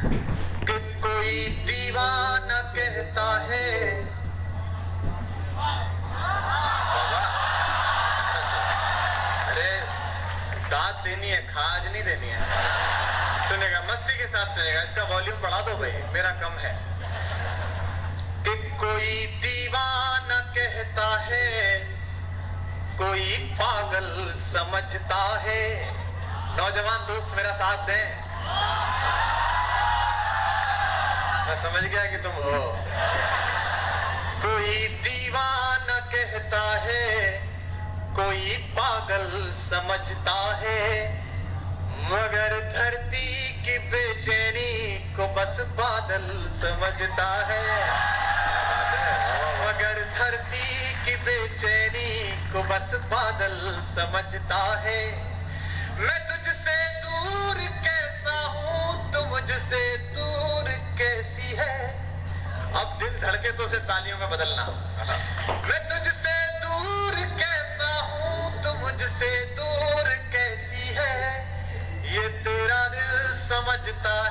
कि कोई दीवाना कहता है। अरे दांत देनी है, खाज नहीं देनी है। सुनेगा, मस्ती के साथ सुनेगा। इसका वॉल्यूम बढ़ा दो भाई, मेरा कम है। कि कोई दीवाना कहता है, कोई पागल समझता है। नौजवान दोस्त मेरा साथ दें। मैं समझ गया कि तुम हो। कोई दीवाना कहता है, कोई पागल समझता है, मगर धरती की बेचैनी को बस बादल समझता है। मगर धरती की बेचैनी को बस बादल समझता है। मैं तुझसे दूर कैसा हूँ, तू मुझसे दूर कैसी है। अब दिल धड़के तो उसे तालियों में बदलना। मैं तुझसे दूर कैसा हूँ, तू मुझसे दूर कैसी है। ये तेरा दिल समझता